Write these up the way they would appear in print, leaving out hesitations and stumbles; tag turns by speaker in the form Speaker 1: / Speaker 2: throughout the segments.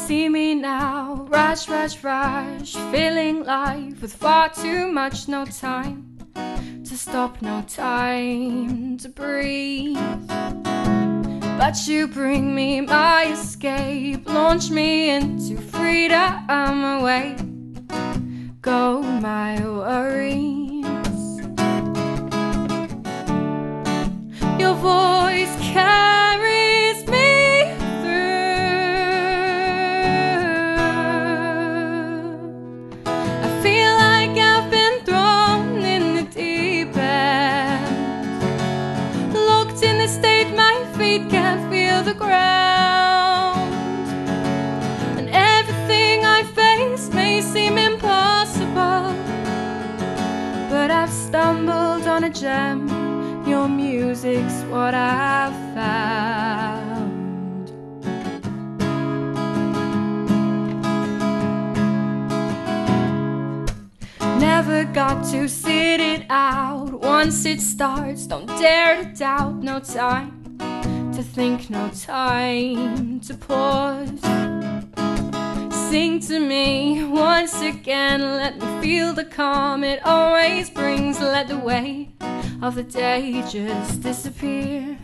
Speaker 1: see me now, rush, rush, rush, filling life with far too much, no time to stop, no time to breathe. But you bring me my escape, launch me into freedom away, go my worries. Your voice carries me through. I feel like I've been thrown in the deep end, locked in a state my feet can't feel the ground, and everything I face may seem impossible, but I've stumbled on a gem. Your music's what I've found. Never got to sit it out. Once it starts, don't dare to doubt. No time to think, no time to pause. Sing to me once again, let me feel the calm it always brings. Let the weight of the day just disappear.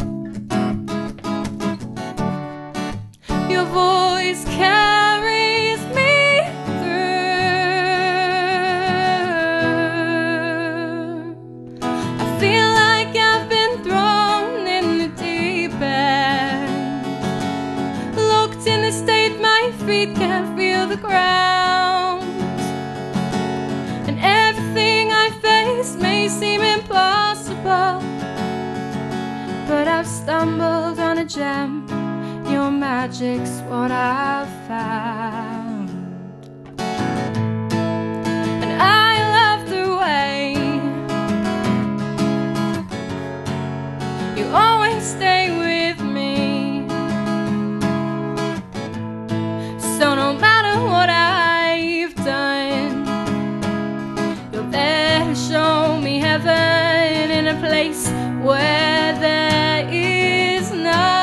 Speaker 1: Your voice carries me through. I feel like I've been thrown in the deep end, locked in a state my feet can't feel the ground, and everything I face may seem impossible, but I've stumbled on a gem. Your magic's what I've found. And I love the way you always stay with me. So no matter what I've done, you're there to show me heaven in a place where there is none.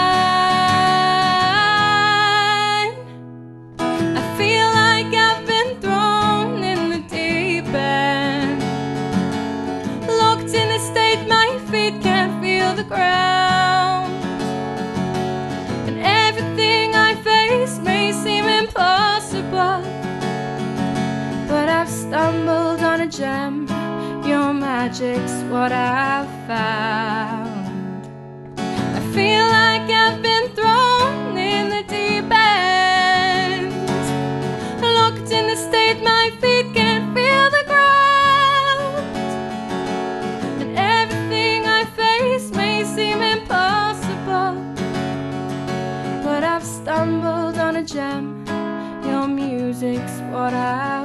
Speaker 1: I feel like I've been thrown in the deep end, locked in a state my feet can't feel the ground, and everything I face may seem impossible, but I've stumbled on a gem. Your magic's what I've found. I feel like I've been thrown in the deep end, locked in a state my feet can't feel the ground, and everything I face may seem impossible, but I've stumbled on a gem. Your music's what I've